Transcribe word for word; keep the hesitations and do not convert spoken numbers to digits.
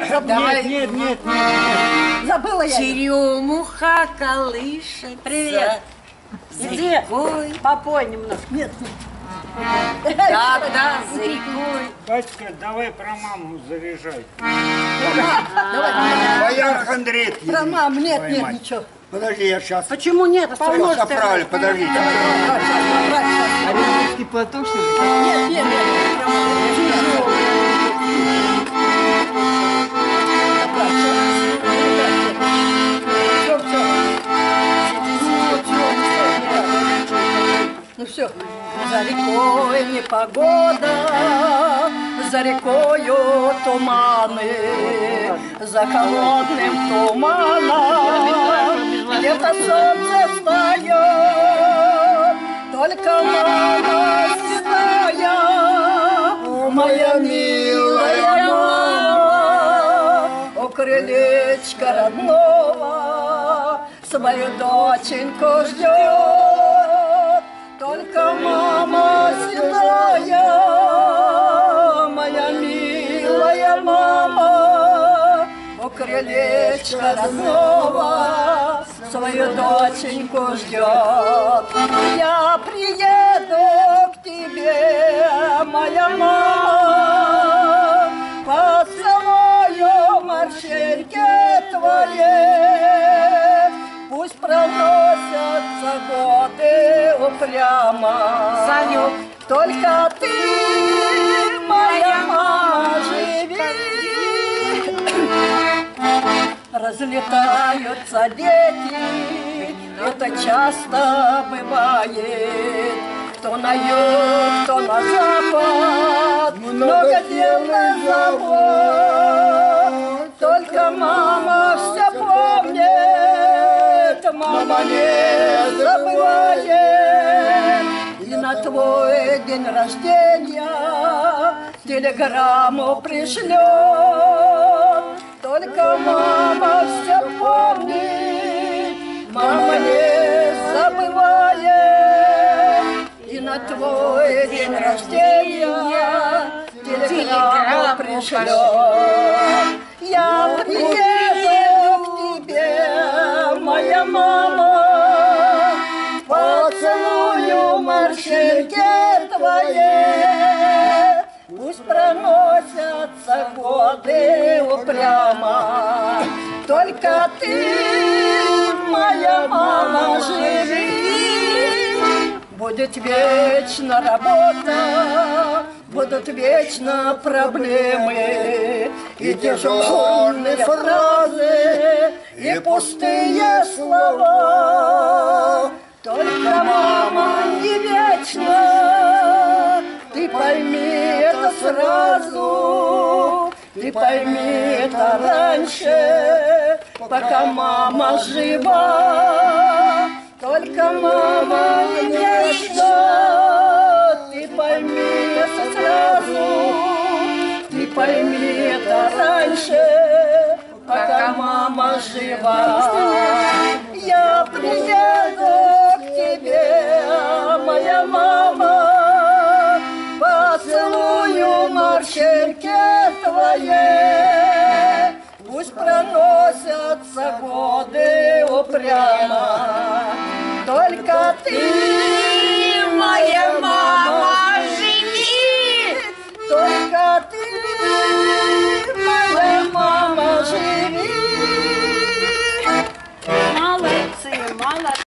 Давай. Нет, нет, нет, нет. Забыла я. Черемуха колышется. Привет. Иди, Ой, попой немножко. Нет. да, да, за рекой. Батька, давай про маму заряжай. Давай. Бояр хандрит. Про маму нет, нет, Поймать. ничего. Подожди, я сейчас. Почему нет? Поможешь ты. Правильно, подождите. Давай, сейчас, брать, сейчас. А ребятский платок, что ли? Нет, нет, нет. Про маму. Все, все. Ну все. За рекой непогода, за рекою туманы, за холодным туманом где-то солнце встает, только мама седая, моя милая мама, у крылечка родного свою доченьку ждет, только мама седая, моя милая мама, у крылечка родного свою доченьку ждет. Я приеду к тебе, моя мама, поцелую морщинки твои, пусть проносятся годы упрямо. Саню, только ты, моя мама, живи. Разлетаются дети, это часто бывает. Кто на юг, кто на запад, много дел на завод. Только мама все помнит, мама не забывает. И на твой день рождения телеграмму пришлет. Только мама все помнит, мама не забывает. И на твой день рождения телеграмму пришлет. Я приеду к тебе, моя мама, поцелую морщинки твои, пусть проносятся годы упрямо. Только ты, моя мама, живи. Будет вечно работа, будут вечно проблемы, и дежурные фразы, и пустые слова. Только мама не вечна, ты пойми это сразу, ты пойми это раньше, пока мама жива. Только мама не вечна, ты пойми это сразу, ты пойми это раньше, пока мама жива. Я приеду к тебе, моя мама, поцелую морщинки твои, пусть проносятся годы упрямо. Только ты, моя мама, живи, только ты, моя мама, живи. Молодцы, молодцы.